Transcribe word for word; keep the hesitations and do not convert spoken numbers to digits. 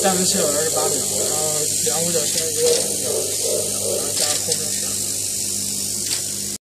单分七小时二十八秒，然后量五角线一个五角，然后加后面。